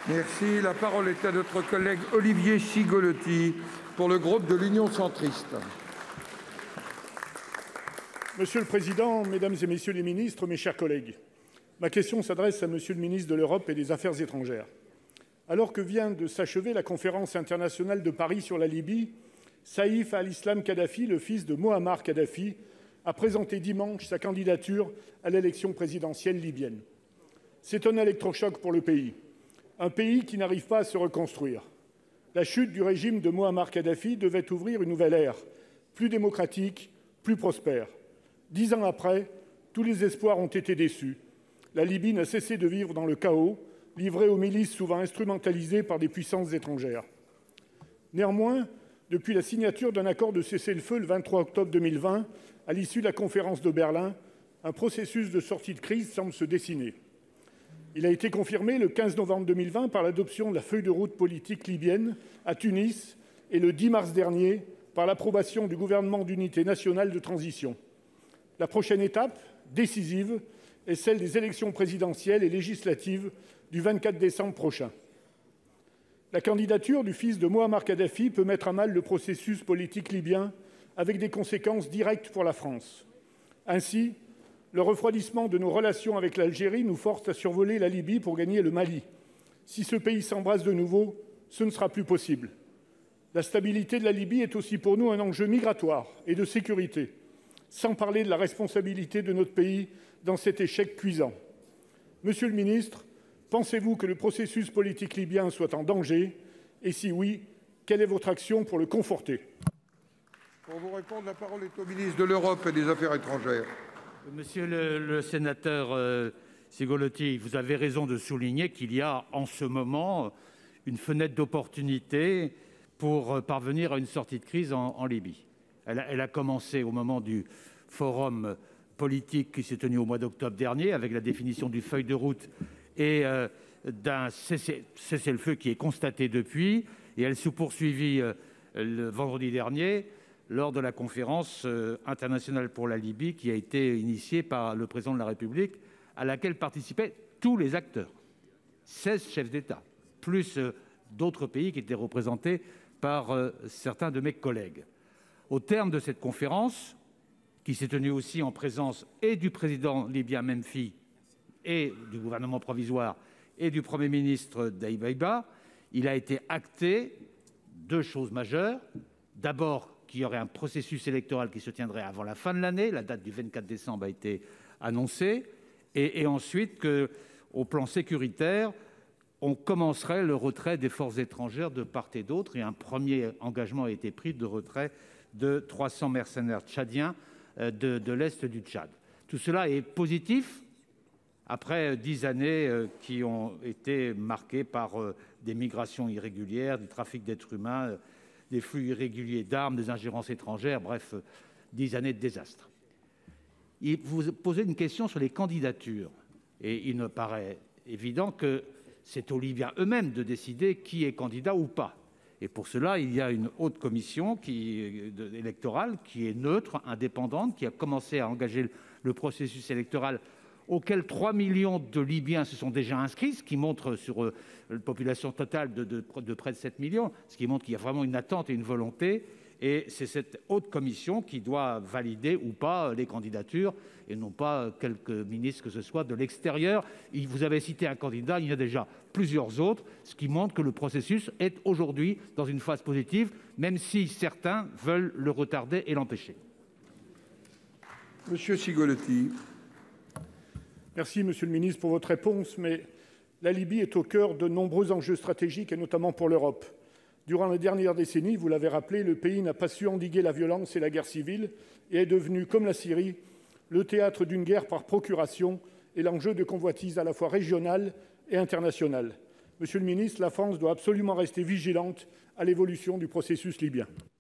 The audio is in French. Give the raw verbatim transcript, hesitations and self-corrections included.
Merci. La parole est à notre collègue Olivier Cigolotti pour le groupe de l'Union centriste. Monsieur le Président, Mesdames et Messieurs les ministres, mes chers collègues, ma question s'adresse à Monsieur le ministre de l'Europe et des Affaires étrangères. Alors que vient de s'achever la conférence internationale de Paris sur la Libye, Saïf al-Islam Kadhafi, le fils de Moammar Kadhafi, a présenté dimanche sa candidature à l'élection présidentielle libyenne. C'est un électrochoc pour le pays, un pays qui n'arrive pas à se reconstruire. La chute du régime de Moammar Kadhafi devait ouvrir une nouvelle ère, plus démocratique, plus prospère. Dix ans après, tous les espoirs ont été déçus. La Libye n'a cessé de vivre dans le chaos, livrée aux milices souvent instrumentalisées par des puissances étrangères. Néanmoins, depuis la signature d'un accord de cessez-le-feu le vingt-trois octobre deux mille vingt, à l'issue de la conférence de Berlin, un processus de sortie de crise semble se dessiner. Il a été confirmé le quinze novembre deux mille vingt par l'adoption de la feuille de route politique libyenne à Tunis et le dix mars dernier par l'approbation du gouvernement d'unité nationale de transition. La prochaine étape, décisive, est celle des élections présidentielles et législatives du vingt-quatre décembre prochain. La candidature du fils de Moammar Kadhafi peut mettre à mal le processus politique libyen avec des conséquences directes pour la France. Ainsi, le refroidissement de nos relations avec l'Algérie nous force à survoler la Libye pour gagner le Mali. Si ce pays s'embrase de nouveau, ce ne sera plus possible. La stabilité de la Libye est aussi pour nous un enjeu migratoire et de sécurité, sans parler de la responsabilité de notre pays dans cet échec cuisant. Monsieur le ministre, pensez-vous que le processus politique libyen soit en danger? Et si oui, quelle est votre action pour le conforter? Pour vous répondre, la parole est au ministre de l'Europe et des Affaires étrangères. Monsieur le, le sénateur euh, Cigolotti, vous avez raison de souligner qu'il y a en ce moment une fenêtre d'opportunité pour parvenir à une sortie de crise en, en Libye. Elle a, elle a commencé au moment du forum politique qui s'est tenu au mois d'octobre dernier, avec la définition d'une feuille de route et euh, d'un cessez-le-feu qui est constaté depuis. Et elle s'est poursuivie euh, le vendredi dernier lors de la conférence euh, internationale pour la Libye qui a été initiée par le président de la République, à laquelle participaient tous les acteurs, seize chefs d'État, plus euh, d'autres pays qui étaient représentés par euh, certains de mes collègues. Au terme de cette conférence, qui s'est tenue aussi en présence et du président libyen Menfi et du gouvernement provisoire et du Premier ministre Daïba, il a été acté deux choses majeures. D'abord, qu'il y aurait un processus électoral qui se tiendrait avant la fin de l'année. La date du vingt-quatre décembre a été annoncée. Et, et ensuite, qu'au plan sécuritaire, on commencerait le retrait des forces étrangères de part et d'autre. Et un premier engagement a été pris de retrait de trois cents mercenaires tchadiens de, de l'Est du Tchad. Tout cela est positif après dix années qui ont été marquées par des migrations irrégulières, du trafic d'êtres humains, des flux irréguliers d'armes, des ingérences étrangères, bref, dix années de désastre. Il, vous posez une question sur les candidatures, et il me paraît évident que c'est aux Libyens eux-mêmes de décider qui est candidat ou pas. Et pour cela, il y a une haute commission qui, de, électorale qui est neutre, indépendante, qui a commencé à engager le, le processus électoral auquel trois millions de Libyens se sont déjà inscrits, ce qui montre sur euh, une population totale de, de, de près de sept millions, ce qui montre qu'il y a vraiment une attente et une volonté. Et c'est cette haute commission qui doit valider ou pas les candidatures, et non pas quelques ministres que ce soit de l'extérieur. Vous avez cité un candidat, il y en a déjà plusieurs autres, ce qui montre que le processus est aujourd'hui dans une phase positive, même si certains veulent le retarder et l'empêcher. Monsieur Cigolotti. Merci, Monsieur le ministre, pour votre réponse, mais la Libye est au cœur de nombreux enjeux stratégiques, et notamment pour l'Europe. Durant les dernières décennies, vous l'avez rappelé, le pays n'a pas su endiguer la violence et la guerre civile et est devenu, comme la Syrie, le théâtre d'une guerre par procuration et l'enjeu de convoitises à la fois régionales et internationales. Monsieur le ministre, la France doit absolument rester vigilante à l'évolution du processus libyen.